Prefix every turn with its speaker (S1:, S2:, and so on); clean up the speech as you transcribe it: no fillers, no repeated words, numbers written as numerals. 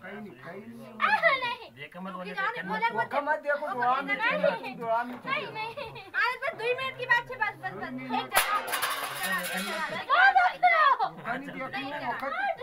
S1: कहीं नहीं
S2: देखा मत बोले
S1: मौका मत देखो दुआ में
S3: नहीं आज बस 2 मिनट की बात है बस एक जगह
S1: नहीं देखो मौका